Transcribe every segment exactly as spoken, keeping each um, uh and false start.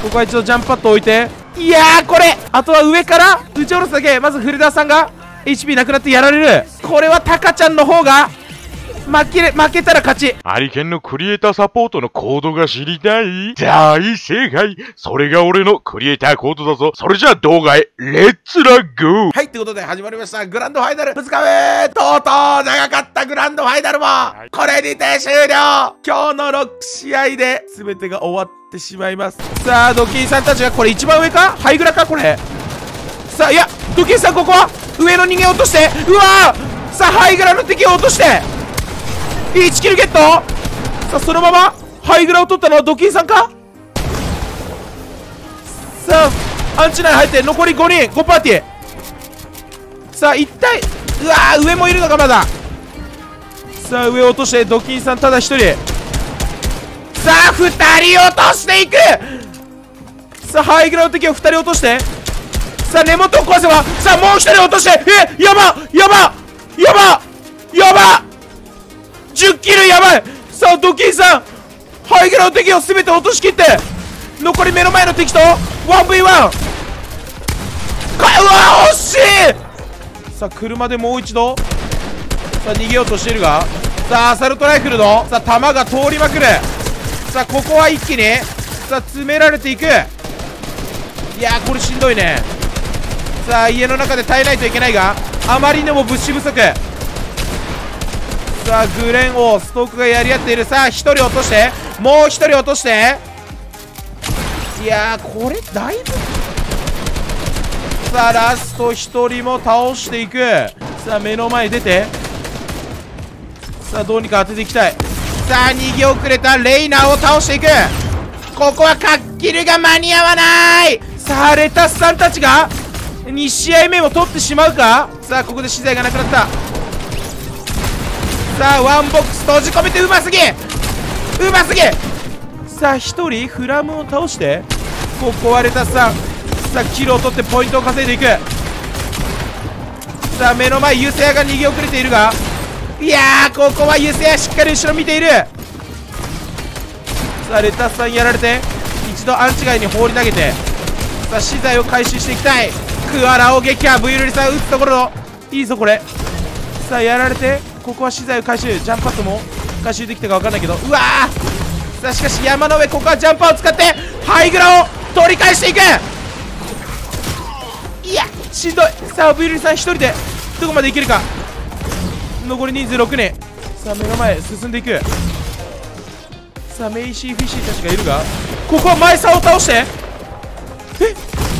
ここは一度ジャンプパッド置いて、いやーこれあとは上から打ち下ろすだけ。まず古田さんが エイチピー なくなってやられる。これはタカちゃんの方が負けれ負けたら勝ち。 アリケンのクリエイターサポートのコードが知りたい？大正解。それが俺のクリエイターコードだぞ。それじゃあ動画へレッツラゴー。 はい、ってことで始まりましたグランドファイナルふつかめ。とうとう長かったグランドファイナルもこれにて終了。今日のろくしあいで全てが終わってしまいます。さあドキンさんたちがこれ一番上かハイグラかこれ。さあいやドキンさんここは上の人間を落として、うわーさあハイグラの敵を落としていちキルゲット。さあそのままハイグラを取ったのはドキンさんか。さあアンチ内入って残りごにんごパーティー。さあ一体うわー上もいるのかまだ。さあ上を落としてドキンさんただ一人。さあふたり落としていく。さあハイグラの敵をふたり落として、さあ根元を壊せば、さあもうひとり落として、えやばやばやばやばじゅっキルやばい。さあドキンさんハイグラの敵を全て落としきって残り目の前の敵と ワンブイワン か。うわ惜しい。さあ車でもう一度さあ逃げようとしているが、さあアサルトライフルのさあ弾が通りまくる。さあここは一気にさあ詰められていく。いやーこれしんどいね。さあ家の中で耐えないといけないがあまりにも物資不足。さあグレンをストークがやり合っている。さあひとり落としてもうひとり落として、いやーこれだいぶ。さあラストひとりも倒していく。さあ目の前出て、さあどうにか当てていきたい。さあ逃げ遅れたレイナーを倒していく。ここはカッキルが間に合わない。さあレタスさんたちがに試合目も取ってしまうか。さあここで資材がなくなった。さあワンボックス閉じ込めてうますぎうますぎ。さあひとりフラムを倒してここはレタスさんさあキルを取ってポイントを稼いでいく。さあ目の前ユセアが逃げ遅れているが、いやーここはユセアしっかり後ろ見ている。さあレタスさんやられて一度アンチ外に放り投げて、さあ資材を回収していきたい。クアラを撃破。ブイルリさん打つところのいいぞこれ。さあやられてここは資材を回収。ジャンプパッドも回収できたか分かんないけど、うわーさあしかし山の上ここはジャンパーを使ってハイグラを取り返していく。いやしんどい。さあブイルリさんひとりでどこまでいけるか。残り人数ろくにん。さあ目の前進んでいく。さあメイシー・フィッシーたちがいるが、ここは前差を倒して、ええ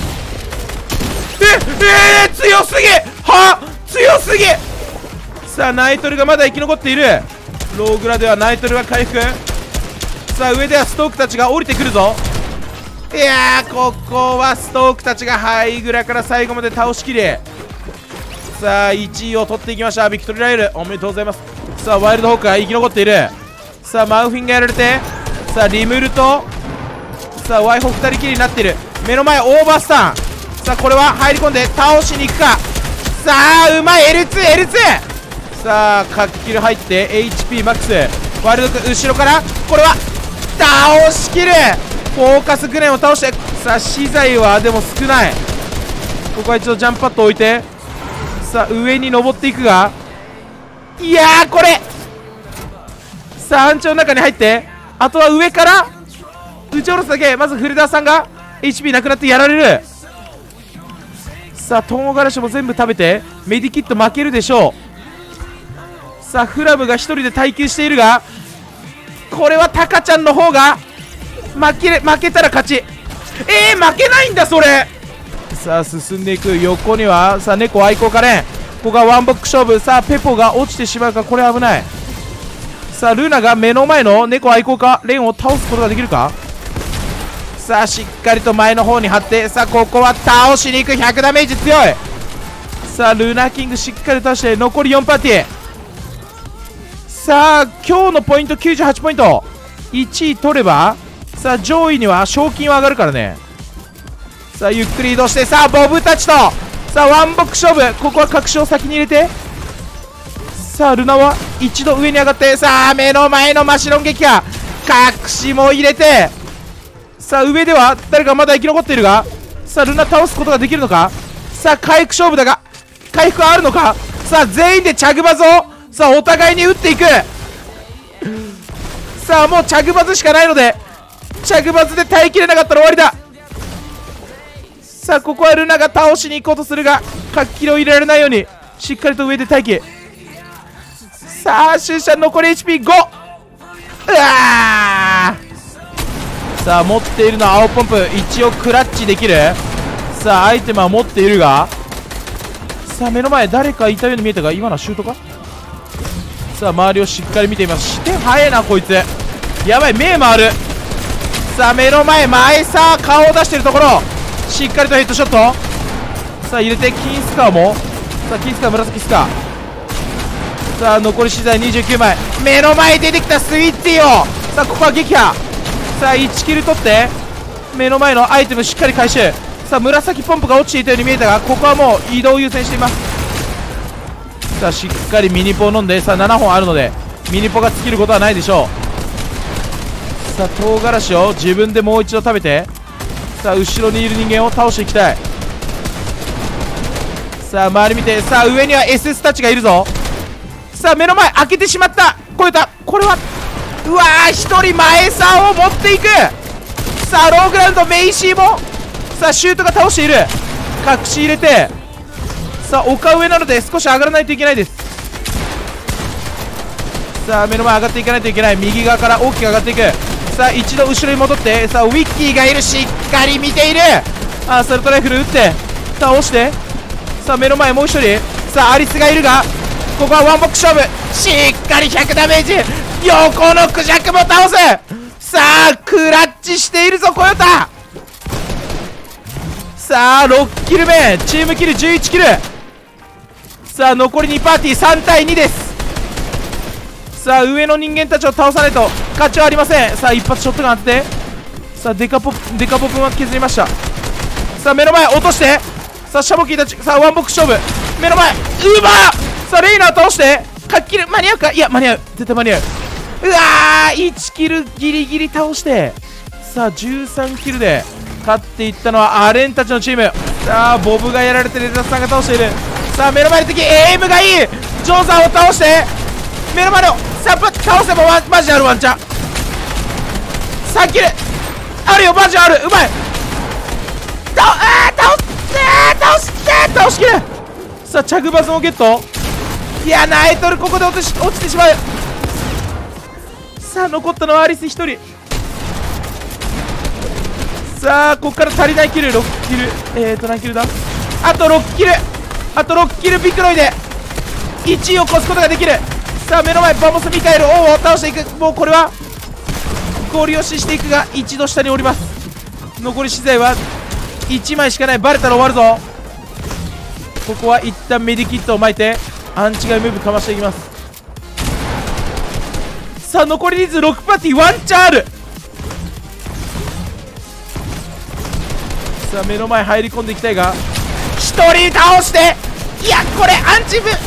えー、強すぎは強すぎ。さあナイトルがまだ生き残っている。ローグラではナイトルが回復。さあ上ではストークたちが降りてくるぞ。いやーここはストークたちがハイグラから最後まで倒しきり、さあいちいを取っていきました。ビクトリーライルおめでとうございます。さあワイルドホークが生き残っている。さあマウフィンがやられて、さあリムルとさあワイホふたりきりになっている。目の前オーバースタン。さあこれは入り込んで倒しに行くか。さあうまい エルツーエルツー。 さあカッキル入って エイチピー マックス。ワイルド後ろからこれは倒しきる。フォーカスグレンを倒して、さあ資材はでも少ない。ここは一度ジャンプパッド置いて、さあ上に登っていくが、いやーこれさあ暗地の中に入ってあとは上から打ち下ろすだけ。まず古田さんが エイチピー なくなってやられる。さあ唐辛子も全部食べてメディキット負けるでしょう。さあフラムがひとりで耐久しているが、これはタカちゃんの方が負け負けたら勝ち。えー、負けないんだそれ。さあ進んでいく。横にはさあ猫愛好家レン。ここがワンボック勝負。さあペポが落ちてしまうか。これ危ない。さあルナが目の前の猫愛好家レンを倒すことができるか。さあしっかりと前の方に張って、さあここは倒しに行く。ひゃくダメージ強い。さあルナキングしっかり倒して残りよんパーティー。さあ今日のポイントきゅうじゅうはちポイント。いちい取ればさあ上位には賞金は上がるからね。さあゆっくり移動して、さあボブたちとさあワンボック勝負。ここは隠しを先に入れて、さあルナは一度上に上がって、さあ目の前のマシロン撃破。隠しも入れて、 さあ上では誰かまだ生き残っているが、さあルナ倒すことができるのか。さあ回復勝負だが回復はあるのか。さあ全員でチャグバズをさあお互いに打っていく。さあもうチャグバズしかないので、チャグバズで耐えきれなかったら終わりだ。さあここはルナが倒しに行こうとするが活気を入れられないようにしっかりと上で待機。さあシュンシャン残り エイチピーご。 うわー、さあ持っているのは青ポンプ、一応クラッチできる。さあアイテムは持っているが、さあ目の前誰かいたように見えたが今のはシュートか。さあ周りをしっかり見ています。視点早いなこいつ、やばい目回る。さあ目の前前さあ顔を出しているところしっかりとヘッドショット。さあ入れて金スカーも、さあ金スカー紫スカー。さあ残り資材にじゅうきゅうまい、目の前出てきたスイッチをさあここは撃破。さあいちキル取って目の前のアイテムしっかり回収。さあ紫ポンプが落ちていたように見えたがここはもう移動を優先しています。さあしっかりミニポを飲んで、さあななほんあるのでミニポが尽きることはないでしょう。さあ唐辛子を自分でもう一度食べて、さあ後ろにいる人間を倒していきたい。さあ周り見て、さあ上には エスエス たちがいるぞ。さあ目の前開けてしまった。超えた。これはうわーひとり前さんを持っていく。さあローグラウンドメイシーもさあシュートが倒している。隠し入れて、さあ丘上なので少し上がらないといけないです。さあ目の前上がっていかないといけない。右側から大きく上がっていく。さあ一度後ろに戻って、さあウィッキーがいる。しっかり見ている。あーサルトライフル撃って倒して、さあ目の前もう一人、さあアリスがいるがここはワンボックス勝負。しっかりひゃくダメージ。横のクジャクも倒す。さあクラッチしているぞコヨタ。さあろっキル目、チームキルじゅういちキル。さあ残りにパーティーさんたいにです。さあ上の人間たちを倒さないと勝ちはありません。さあ一発ショットガン当てて、さあデカポデカポプは削りました。さあ目の前落として、さあシャボキーたち、さあワンボックス勝負。目の前ウーバー。さあレイナー倒して勝ち切る。間に合うか。いや間に合う、絶対間に合う。うわーいちキルギリギリ倒して、さあじゅうさんキルで勝っていったのはアレンたちのチーム。さあボブがやられてレタスさんが倒している。さあ目の前の敵エイムがいい。ジョーザーを倒して目の前のサプ倒せばママジあるワンチャン。さんキルあるよ、マジある。うまい。倒あー倒して倒して倒しきる。さあチャグバズもゲット。いやナイトルここで落ち落ちてしまう。さあ残ったのはアリスひとり。さあここから足りないキルろっキル。えーと何キルだ。あとろっキル、あとろっキル。ビクロイでいちいを越すことができる。さあ目の前バモスミカエル王を倒していく。もうこれはゴリ押ししていくが一度下に降ります。残り資材はいちまいしかない。バレたら終わるぞ。ここは一旦メディキットを巻いてアンチガイムーブかましていきます。さあ残り人数ろくパーティーワンチャンある。さあ目の前入り込んでいきたいがひとり倒して、いやこれアンチブ。うわ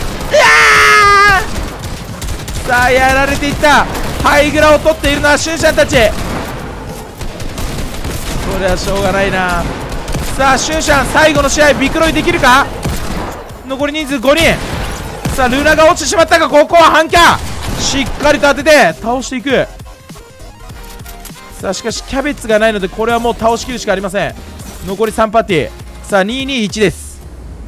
ーさあやられていった。ハイグラを取っているのはシュンシャンたち。これはしょうがないな。さあシュンシャン最後の試合ビクロイできるか。残り人数ごにん。さあルナが落ちてしまったがここは反キャしっかりと当てて倒していく。さあしかしキャベツがないのでこれはもう倒しきるしかありません。残りさんパーティー。さあににいちです。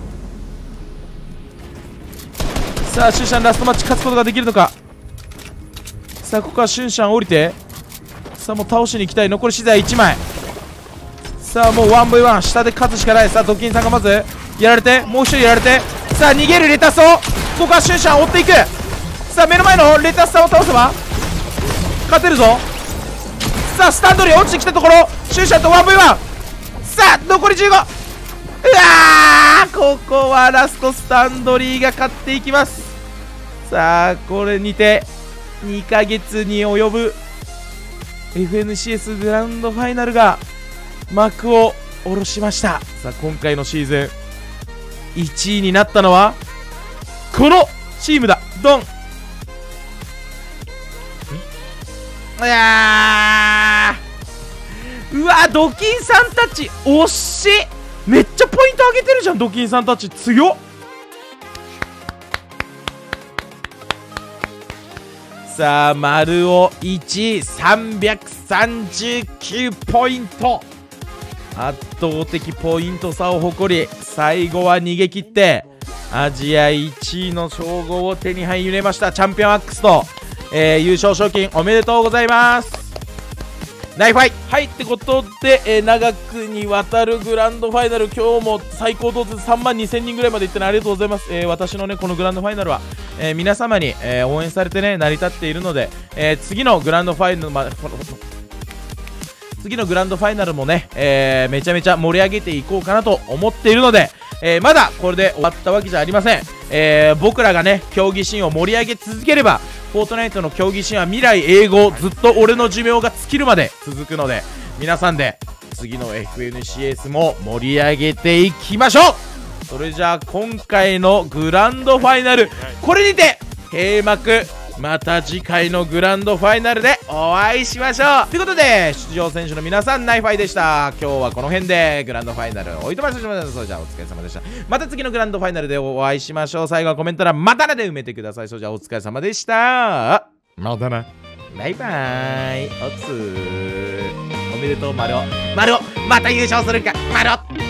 さあシュンシャンラストマッチ勝つことができるのか。さあここはシュンシャン降りて、さあもう倒しに行きたい。残り資材いちまい。さあもう ワンブイワン 下で勝つしかない。さあドキンさんがまずやられて、もう一人やられて、さあ逃げるレタスをここはシュンシャン追っていく。さあ目の前のレタスさんを倒せば勝てるぞ。さあスタンドに落ちてきたところシュンシャンと ワンブイワン。 さあ残りじゅうご。うわーここはラストスタンドリーが勝っていきます。さあこれにてにかげつに及ぶ エフエヌシーエス グランドファイナルが幕を下ろしました。さあ今回のシーズンいちいになったのはこのチームだ。ドン。いやうわドキンさんたち惜しい。めっちゃポイント上げてるじゃん。ドキンさんたち強っ。さあ丸尾いち さんびゃくさんじゅうきゅうポイント、圧倒的ポイント差を誇り、最後は逃げ切ってアジアいちいの称号を手に入れました。チャンピオンアックスと、えー、優勝賞金おめでとうございます。ナイファイはいってことで、えー、長くにわたるグランドファイナル、今日も最高到達さんまんにせんにんぐらいまでいってね、ありがとうございます。えー、私のねこのグランドファイナルは、えー、皆様に、えー、応援されてね成り立っているので、えー、次のグランドファイナルまで次のグランドファイナルもね、えー、めちゃめちゃ盛り上げていこうかなと思っているので、えー、まだこれで終わったわけじゃありません。えー、僕らがね競技シーンを盛り上げ続ければ、フォートナイトの競技シーンは未来永劫ずっと俺の寿命が尽きるまで続くので、皆さんで次の エフエヌシーエス も盛り上げていきましょう。それじゃあ今回のグランドファイナルこれにて閉幕。また次回のグランドファイナルでお会いしましょうということで、出場選手の皆さんナイファイでした。今日はこの辺でグランドファイナルおいとましましょう。それじゃあお疲れ様でした。また次のグランドファイナルでお会いしましょう。最後はコメント欄またなで埋めてください。それじゃあお疲れ様でした。またな。バイバーイ。おつーおめでとう丸尾丸尾また優勝するか丸尾。